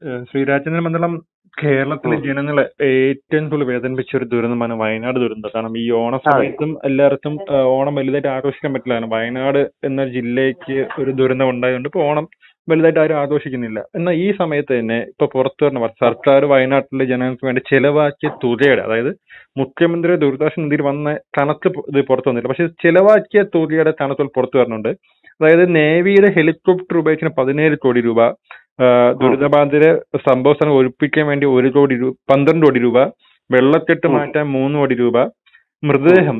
ശ്രീരാജേന്ദ്ര മണ്ഡലം കേരളത്തിലെ ജനങ്ങളെ ഏറ്റവും കൂടുതൽ വേദനിപ്പിച്ച ഒരു ദുരന്തമാണ് വയനാട് ദുരന്തം. കാരണം ഈ ഓണ സമയത്തും എല്ലാവർക്കും ഓണം വലുതായിട്ട് ആഘോഷിക്കാൻ പറ്റില്ല. കാരണം വയനാട് എന്ന ജില്ലയ്ക്ക് ഒരു ദുരന്തം ഉണ്ടായതുകൊണ്ട് ഇപ്പൊ ഓണം വലുതായിട്ട് ആരും ആഘോഷിക്കുന്നില്ല. എന്നാൽ ഈ സമയത്ത് തന്നെ ഇപ്പൊ പുറത്തു വരണ സർക്കാർ വയനാട്ടിലെ ജനങ്ങൾക്ക് വേണ്ടി ചെലവാക്കിയ തുകയുടെ, അതായത് മുഖ്യമന്ത്രി ദുരിതാശ്വാസ നിധിയിൽ വന്ന കണക്ക് ഇത് പുറത്തു വന്നില്ല, പക്ഷെ ചെലവാക്കിയ തുകയുടെ കണക്കുകൾ പുറത്തു വരുന്നുണ്ട്. അതായത് നേവിയുടെ ഹെലികോപ്റ്റർ ഉപയോഗിക്കുന്ന 17 കോടി രൂപ, ദുരിതബാധിതരെ സംഭവ സ്ഥലം ഒഴിപ്പിക്കാൻ വേണ്ടി 12 കോടി രൂപ, വെള്ളക്കെട്ട് മാറ്റാൻ 3 കോടി രൂപ, മൃതദേഹം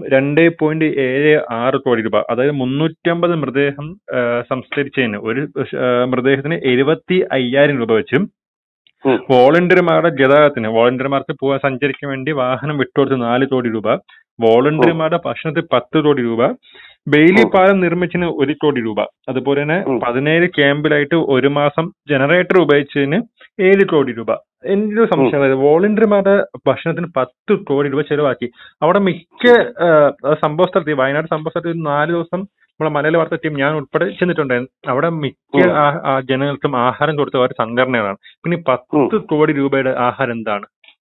2.76 കോടി രൂപ, അതായത് 350 മൃതദേഹം സംസ്കരിച്ചതിന് ഒരു മൃതദേഹത്തിന് 75,000 രൂപ വെച്ചും, വോളണ്ടിയർമാരുടെ ഗതാഗതത്തിന്, വോളണ്ടിയർമാർക്ക് സഞ്ചരിക്കാൻ വേണ്ടി വാഹനം വിട്ടുകൊടുത്ത് 4 കോടി രൂപ, വോളണ്ടിയർമാരുടെ ഭക്ഷണത്തിന് 10 കോടി രൂപ, ബെയിലി പാലം നിർമ്മിച്ചതിന് 1 കോടി രൂപ, അതുപോലെ തന്നെ 17 ക്യാമ്പിലായിട്ട് 1 മാസം ജനറേറ്റർ ഉപയോഗിച്ചതിന് 7 കോടി രൂപ. എൻ്റെ ഒരു സംശയം, അതായത് വോളണ്ടിയർമാരുടെ ഭക്ഷണത്തിന് 10 കോടി രൂപ ചെലവാക്കി. അവിടെ മിക്ക സംഭവ സ്ഥലത്ത്, വയനാട് സംഭവ സ്ഥലത്ത് 4 ദിവസം നമ്മളെ മലയാള വാർത്താ ടീം ഞാൻ ഉൾപ്പെടെ ചെന്നിട്ടുണ്ടായിരുന്നു. അവിടെ മിക്ക ജനങ്ങൾക്കും ആഹാരം കൊടുത്ത ഒരു സംഘടനകളാണ്. പിന്നെ 10 കോടി രൂപയുടെ ആഹാരം എന്താണ്?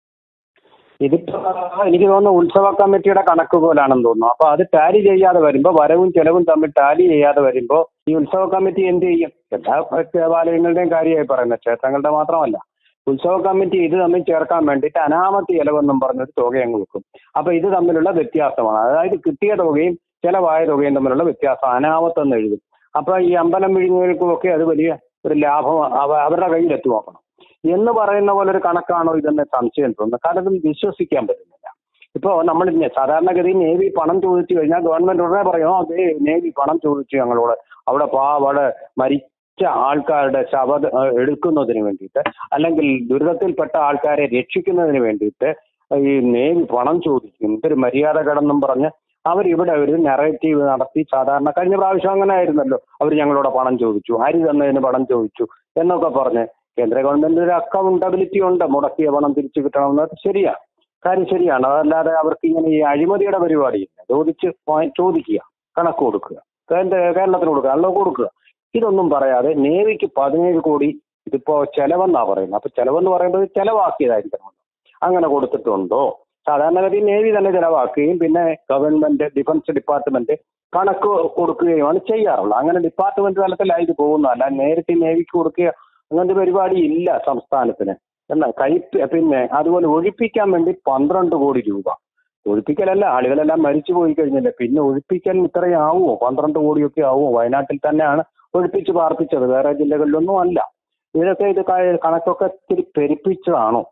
ഇതിപ്പോ എനിക്ക് തോന്നുന്നു ഉത്സവ കമ്മിറ്റിയുടെ കണക്ക് പോലാണെന്ന് തോന്നുന്നു. അപ്പൊ അത് ടാലി ചെയ്യാതെ വരുമ്പോ, വരവും ചെലവും തമ്മിൽ ടാലി ചെയ്യാതെ വരുമ്പോ ഈ ഉത്സവ കമ്മിറ്റി എന്ത് ചെയ്യും? എല്ലാ ദേവാലയങ്ങളുടെയും കാര്യമായി പറയുന്നത്, ക്ഷേത്രങ്ങളുടെ മാത്രമല്ല. ഉത്സവ കമ്മിറ്റി ഇത് തമ്മിൽ ചേർക്കാൻ വേണ്ടിയിട്ട് അനാമത്ത് ചെലവെന്നും പറഞ്ഞൊരു തുക അങ്ങ് വെക്കും. അപ്പൊ ഇത് തമ്മിലുള്ള വ്യത്യാസമാണ്, അതായത് കിട്ടിയ തുകയും ചെലവായ തുകയും തമ്മിലുള്ള വ്യത്യാസം അനാമത്തെന്ന് എഴുതും. അപ്പൊ ഈ അമ്പലം വിഴുങ്ങുകൾക്കുമൊക്കെ അത് വലിയ ഒരു ലാഭം അവരുടെ കയ്യിലെത്തി നോക്കണം എന്ന് പറയുന്ന പോലെ ഒരു കണക്കാണോ ഇതെന്ന് സംശയം തോന്നുന്നു. കാരണം ഇത് വിശ്വസിക്കാൻ പറ്റുന്നില്ല. ഇപ്പോൾ നമ്മൾ സാധാരണഗതിയിൽ നേവി പണം ചോദിച്ചു കഴിഞ്ഞാൽ ഗവൺമെന്റ് ഉടനെ പറയും, അതേ നേവി പണം ചോദിച്ചു ഞങ്ങളോട്, അവിടെ മരിച്ച ആൾക്കാരുടെ എടുക്കുന്നതിന് വേണ്ടിയിട്ട്, അല്ലെങ്കിൽ ദുരിതത്തിൽപ്പെട്ട ആൾക്കാരെ രക്ഷിക്കുന്നതിന് വേണ്ടിയിട്ട് ഈ നേവി പണം ചോദിക്കും, ഇതൊരു മര്യാദകേടെന്നും പറഞ്ഞ് അവരിവിടെ ഒരു നെറേറ്റീവ് നടത്തി. സാധാരണ കഴിഞ്ഞ പ്രാവശ്യം അങ്ങനെ ആയിരുന്നല്ലോ, അവർ ഞങ്ങളോട് പണം ചോദിച്ചു, അരി തന്നതിന് പണം ചോദിച്ചു എന്നൊക്കെ പറഞ്ഞ്. കേന്ദ്ര ഗവൺമെന്റിന് ഒരു അക്കൗണ്ടബിലിറ്റി ഉണ്ട്, മുടക്കിയ പണം തിരിച്ചു കിട്ടണമെന്നത് ശരിയാണ്, കാര്യം ശരിയാണ്. അതല്ലാതെ അവർക്ക് ഇങ്ങനെ ഈ അഴിമതിയുടെ പരിപാടിയില്ല. ചോദിക്കുക, കണക്ക് കൊടുക്കുക, കേരളത്തിന് കൊടുക്കുക, അല്ലോ കൊടുക്കുക, ഇതൊന്നും പറയാതെ നേവിക്ക് 17 കോടി ഇതിപ്പോ ചെലവെന്നാ പറയുന്നത്. അപ്പൊ ചെലവെന്ന് പറയുന്നത് ചെലവാക്കിയതായിരിക്കണം. അങ്ങനെ കൊടുത്തിട്ടുണ്ടോ? സാധാരണഗതി നേവി തന്നെ ചെലവാക്കുകയും പിന്നെ ഗവൺമെന്റ് ഡിഫൻസ് ഡിപ്പാർട്ട്മെന്റ് കണക്ക് കൊടുക്കുകയുമാണ് ചെയ്യാറുള്ളത്. അങ്ങനെ ഡിപ്പാർട്ട്മെന്റ് തലത്തിലായി ഇത് പോകുന്നതല്ല. നേരിട്ട് നേവിക്ക് കൊടുക്കുക അങ്ങനത്തെ പരിപാടി ഇല്ല സംസ്ഥാനത്തിന്. എന്നാൽ പിന്നെ അതുപോലെ ഒഴിപ്പിക്കാൻ വേണ്ടി 12 കോടി രൂപ. ഒഴിപ്പിക്കലല്ല, ആളുകളെല്ലാം മരിച്ചു പോയി കഴിഞ്ഞല്ലേ, പിന്നെ ഒഴിപ്പിക്കൽ ഇത്രയും ആവുമോ? 12 കോടിയൊക്കെ ആവുമോ? വയനാട്ടിൽ തന്നെയാണ് ഒഴിപ്പിച്ച് പാർപ്പിച്ചത്, വേറെ ജില്ലകളിലൊന്നും അല്ല. ഇതിനൊക്കെ ഇത് കണക്കൊക്കെ ഇത്തിരി പെരുപ്പിച്ചതാണോ?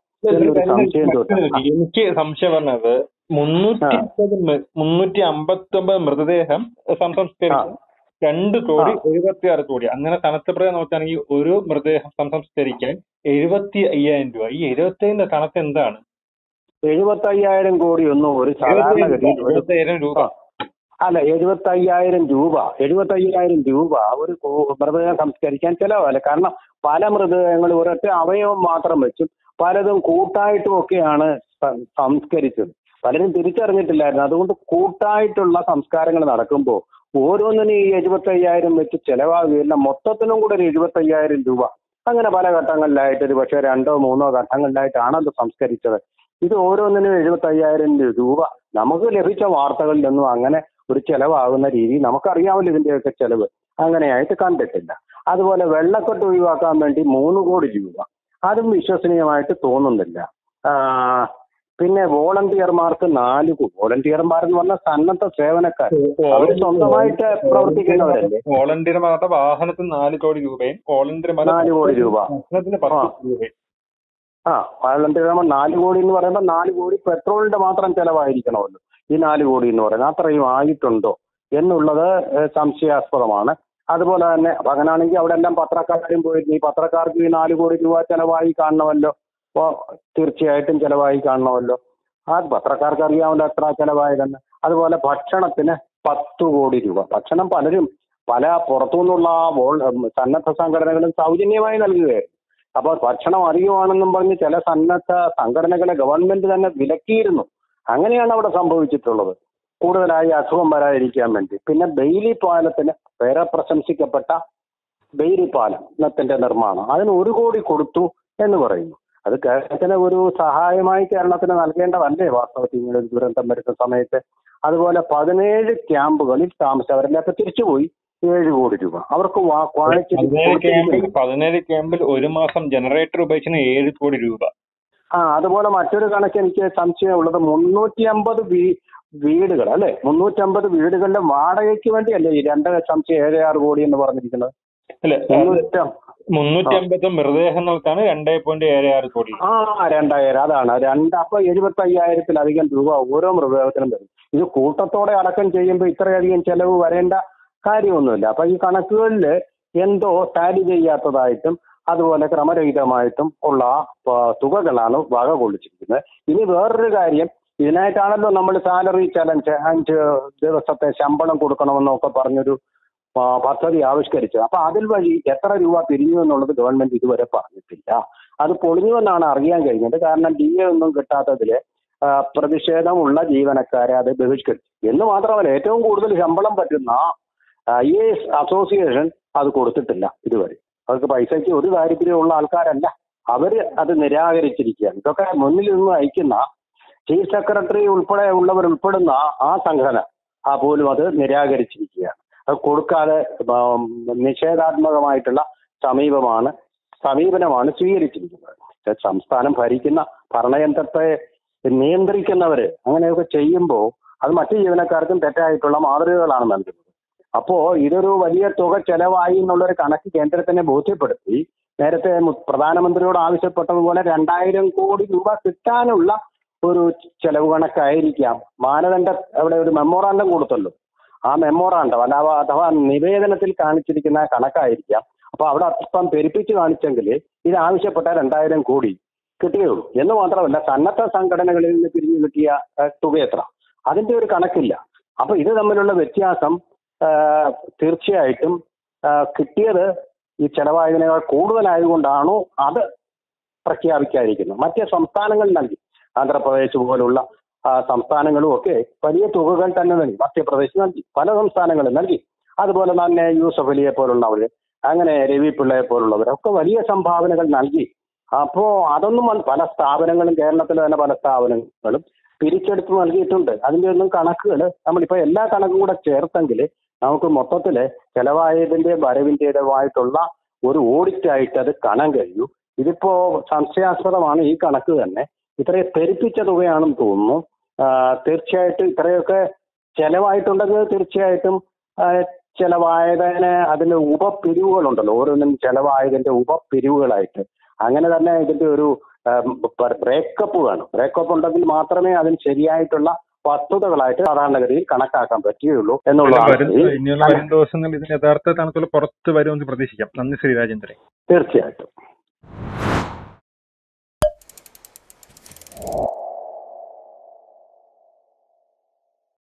എനിക്ക് സംശയം പറഞ്ഞത് 359 മൃതദേഹം സംസ്കരിച്ചു, 2 കോടി 76 കോടി. അങ്ങനെ കണക്കപ്രകാരം നോക്കുകയാണെങ്കിൽ ഒരു മൃതദേഹം സംസ്കരിക്കാൻ 75,000 രൂപ. ഈ 75 കണക്ക് എന്താണ്? 75,000 കോടി ഒന്നും ഒരു സാധാരണഗതിയിൽ 75,000 രൂപ അല്ല. 75,000 രൂപ ഒരു മൃതദേഹം സംസ്കരിക്കാൻ ചെലവല്ല. കാരണം പല മൃതദേഹങ്ങൾ ഒരൊറ്റ അവയവം മാത്രം വെച്ചും പലതും കൂട്ടായിട്ടും ഒക്കെയാണ് സംസ്കരിച്ചത്. പലരും തിരിച്ചറിഞ്ഞിട്ടില്ലായിരുന്നു. അതുകൊണ്ട് കൂട്ടായിട്ടുള്ള സംസ്കാരങ്ങൾ നടക്കുമ്പോൾ ഓരോന്നിനും ഈ 75,000 വെച്ച് ചെലവാകുകയില്ല, മൊത്തത്തിനും കൂടെ ഒരു 75,000 രൂപ. അങ്ങനെ പല ഘട്ടങ്ങളിലായിട്ട് ഒരു പക്ഷേ 2 or 3 ഘട്ടങ്ങളിലായിട്ടാണ് അത് സംസ്കരിച്ചത്. ഇത് ഓരോന്നിനും 75,000 രൂപ. നമുക്ക് ലഭിച്ച വാർത്തകളിലൊന്നും അങ്ങനെ ഒരു ചെലവാകുന്ന രീതി നമുക്കറിയാമല്ലോ. ഇതിന്റെയൊക്കെ ചെലവ് അങ്ങനെയായിട്ട് കണ്ടിട്ടില്ല. അതുപോലെ വെള്ളക്കെട്ട് ഒഴിവാക്കാൻ വേണ്ടി 3 കോടി രൂപ, അതും വിശ്വസനീയമായിട്ട് തോന്നുന്നില്ല. പിന്നെ വോളണ്ടിയർമാർക്ക് 4 കോടി. വോളണ്ടിയർമാർ എന്ന് പറഞ്ഞാൽ സന്നദ്ധ സേവനക്കാർ, അവർ സ്വന്തമായിട്ട് പ്രവർത്തിക്കുന്നവരല്ലേ. വോളണ്ടിയർമാരുടെ വാഹനത്തിന് 4 കോടി രൂപയും 4 കോടി രൂപ. വോളണ്ടിയർമാർ 4 കോടി എന്ന് പറയുമ്പോൾ 4 കോടി പെട്രോളിന്റെ മാത്രം ചെലവായിരിക്കണമല്ലോ ഈ 4 കോടി എന്ന് പറയുന്നത്. അത്രയും ആയിട്ടുണ്ടോ എന്നുള്ളത് സംശയാസ്പദമാണ്. അതുപോലെ തന്നെ അങ്ങനാണെങ്കിൽ അവിടെ എല്ലാം പത്രക്കാരും പോയിരുന്നു. ഈ പത്രക്കാർക്ക് ഈ 4 കോടി രൂപ ചെലവായി കാണണമല്ലോ. അപ്പോൾ തീർച്ചയായിട്ടും ചെലവായി കാണണമല്ലോ. ആ പത്രക്കാർക്ക് അറിയാമല്ലോ എത്ര ചെലവായതെന്ന്. അതുപോലെ ഭക്ഷണത്തിന് 10 കോടി രൂപ. ഭക്ഷണം പല പുറത്തുനിന്നുള്ള സന്നദ്ധ സംഘടനകളും സൗജന്യമായി നൽകുകയായിരുന്നു. അപ്പോൾ ഭക്ഷണം അധികമാണെന്നും പറഞ്ഞ് ചില സന്നദ്ധ സംഘടനകളെ ഗവൺമെന്റ് തന്നെ വിലക്കിയിരുന്നു. അങ്ങനെയാണ് അവിടെ സംഭവിച്ചിട്ടുള്ളത്, കൂടുതലായി അസുഖം വരാതിരിക്കാൻ വേണ്ടി. പിന്നെ ബെയിലി പാലത്തിന് വേറെ പ്രശംസിക്കപ്പെട്ട ബെയിലി പാലത്തിന്റെ നിർമ്മാണം, അതിന് 1 കോടി കൊടുത്തു എന്ന് പറയുന്നു. അത് കേരളത്തിന് ഒരു സഹായമായി കേരളത്തിന് നൽകേണ്ടതല്ലേ വാസ്തവത്തിൽ ഇങ്ങനെ ഒരു ദുരന്തം വരുന്ന സമയത്ത്. അതുപോലെ 17 ക്യാമ്പുകളിൽ താമസിച്ചവരെല്ലാം തിരിച്ചുപോയി 7 കോടി രൂപ അവർക്ക് വാങ്ങിച്ചിട്ട് 17 ക്യാമ്പിൽ ഒരു മാസം ജനറേറ്റർ ഉപയോഗിക്കുന്ന 7 കോടി രൂപ. അതുപോലെ മറ്റൊരു കണക്ക് എനിക്ക് സംശയമുള്ളത് 350 വീടുകൾ അല്ലെ, 350 വീടുകളുടെ വാടകയ്ക്ക് വേണ്ടിയല്ലേ ഈ 2.76 കോടി എന്ന് പറഞ്ഞിരിക്കുന്നത്. 350 മൃതദേഹങ്ങൾക്കാണ് 2.76 കോടി. 2000 അതാണ് അപ്പൊ 75,000-ത്തിലധികം രൂപ ഓരോ മൃതദേഹത്തിനും വരും. ഇത് കൂട്ടത്തോടെ അടക്കം ചെയ്യുമ്പോൾ ഇത്രയധികം ചെലവ് വരേണ്ട കാര്യമൊന്നുമില്ല. അപ്പൊ ഈ കണക്കുകളിൽ എന്തോ ടാലി ചെയ്യാത്തതായിട്ടും അതുപോലെ ക്രമരഹിതമായിട്ടും ഉള്ള തുകകളാണ് വക കൊള്ളിച്ചിരിക്കുന്നത്. ഇനി വേറൊരു കാര്യം, ഇതിനായിട്ടാണല്ലോ നമ്മൾ സാലറി ചലഞ്ച് 5 ദിവസത്തെ ശമ്പളം കൊടുക്കണമെന്നൊക്കെ പറഞ്ഞൊരു പദ്ധതി ആവിഷ്കരിച്ചത്. അപ്പൊ അതിൽ വഴി എത്ര രൂപ പിരിഞ്ഞു എന്നുള്ളത് ഗവൺമെന്റ് ഇതുവരെ പറഞ്ഞിട്ടില്ല. അത് പൊളിഞ്ഞുവെന്നാണ് അറിയാൻ കഴിഞ്ഞത്. കാരണം DA ഒന്നും കിട്ടാത്തതില് പ്രതിഷേധമുള്ള ജീവനക്കാരെ അത് ബഹിഷ്കരിച്ചു എന്ന് മാത്രമല്ല, ഏറ്റവും കൂടുതൽ ശമ്പളം പറ്റുന്ന IAS അസോസിയേഷൻ അത് കൊടുത്തിട്ടില്ല ഇതുവരെ. അവർക്ക് പൈസയ്ക്ക് ഒരു താല്പര്യമുള്ള ആൾക്കാരല്ല, അവര് അത് നിരാകരിച്ചിരിക്കുകയാണ്. ഇതൊക്കെ മുന്നിൽ നിന്ന് അയക്കുന്ന ചീഫ് സെക്രട്ടറി ഉൾപ്പെടെ ഉള്ളവർ ഉൾപ്പെടുന്ന ആ സംഘടന പോലും അത് നിരാകരിച്ചിരിക്കുകയാണ്. അത് കൊടുക്കാതെ നിഷേധാത്മകമായിട്ടുള്ള സമീപനമാണ് സ്വീകരിച്ചിരിക്കുന്നത്. സംസ്ഥാനം ഭരിക്കുന്ന ഭരണയന്ത്രത്തെ നിയന്ത്രിക്കുന്നവര് അങ്ങനെയൊക്കെ ചെയ്യുമ്പോൾ അത് മറ്റു ജീവനക്കാർക്കും തെറ്റായിട്ടുള്ള മാതൃകകളാണ് നൽകുന്നത്. അപ്പോ ഇതൊരു വലിയ തുക ചെലവായി എന്നുള്ളൊരു കണക്ക് കേന്ദ്രത്തിനെ ബോധ്യപ്പെടുത്തി നേരത്തെ പ്രധാനമന്ത്രിയോട് ആവശ്യപ്പെട്ടതുപോലെ 2000 കോടി രൂപ കിട്ടാനുള്ള ഒരു ചെലവ് കണക്കായിരിക്കാം. മാനദണ്ഡ അവിടെ ഒരു മെമ്മോറാണ്ടം കൊടുത്തല്ലോ, ആ മെമ്മോറാണ്ടം അഥവാ നിവേദനത്തിൽ കാണിച്ചിരിക്കുന്ന കണക്കായിരിക്കാം. അപ്പൊ അവിടെ അല്പം പെരുപ്പിച്ച് കാണിച്ചെങ്കിൽ ഇത് ആവശ്യപ്പെട്ട 2000 കോടി കിട്ടുകയുള്ളൂ. എന്ന് മാത്രമല്ല, സന്നദ്ധ സംഘടനകളിൽ നിന്ന് പിരിഞ്ഞു കിട്ടിയ തുക എത്ര, അതിന്റെ ഒരു കണക്കില്ല. അപ്പൊ ഇത് തമ്മിലുള്ള വ്യത്യാസം തീർച്ചയായിട്ടും കിട്ടിയത് ഈ ചെലവായതിനേക്കാൾ കൂടുതലായതുകൊണ്ടാണോ അത് പ്രഖ്യാപിക്കാതിരിക്കുന്നത്. മറ്റ് സംസ്ഥാനങ്ങൾ നൽകി, ആന്ധ്രാപ്രദേശ് പോലുള്ള സംസ്ഥാനങ്ങളും ഒക്കെ വലിയ തുകകൾ തന്നെ നൽകി. മധ്യപ്രദേശ് നൽകി, പല സംസ്ഥാനങ്ങളും നൽകി. അതുപോലെ തന്നെ യൂസഫ് അലിയെ പോലുള്ളവർ, അങ്ങനെ രവി പിള്ളയെ പോലുള്ളവരൊക്കെ വലിയ സംഭാവനകൾ നൽകി. അപ്പോ അതൊന്നും പല സ്ഥാപനങ്ങളും, കേരളത്തിലെ തന്നെ പല സ്ഥാപനങ്ങളും പിരിച്ചെടുത്ത് നൽകിയിട്ടുണ്ട്. അതിന്റെ ഒന്നും കണക്കുകൾ നമ്മളിപ്പോ എല്ലാ കണക്കും കൂടെ ചേർത്തെങ്കിൽ നമുക്ക് മൊത്തത്തില് ചെലവായതിന്റെ വരവിൻ്റെതായിട്ടുള്ള ഒരു ഓഡിറ്റ് ആയിട്ട് അത് കാണാൻ കഴിയൂ. ഇതിപ്പോ സംശയാസ്പദമാണ് ഈ കണക്ക് തന്നെ. ഇത്രയും പെരുപ്പിച്ച തുകയാണെന്ന് തോന്നുന്നു. തീർച്ചയായിട്ടും ഇത്രയൊക്കെ ചെലവായിട്ടുണ്ടെങ്കിൽ തീർച്ചയായിട്ടും ചെലവായതിന് അതിന്റെ ഉപപിരിവുകളുണ്ടല്ലോ, ഓരോന്നും ചെലവായതിന്റെ ഉപപിരിവുകളായിട്ട് അങ്ങനെ തന്നെ ഇതിന്റെ ഒരു ബ്രേക്കപ്പ് വേണം. ബ്രേക്കപ്പ് ഉണ്ടെങ്കിൽ മാത്രമേ അതിന് ശരിയായിട്ടുള്ള വസ്തുതകളായിട്ട് സാധാരണഗതിയിൽ കണക്കാക്കാൻ പറ്റുകയുള്ളൂ ഇനിയുള്ള വരും ദിവസങ്ങളിൽ ഇതിന് യഥാർത്ഥ തണുത്തുള്ള പുറത്ത് വരുമെന്ന് പ്രതീക്ഷിക്കാം. നന്ദി ശ്രീ രാജേന്ദ്രൻ. തീർച്ചയായിട്ടും.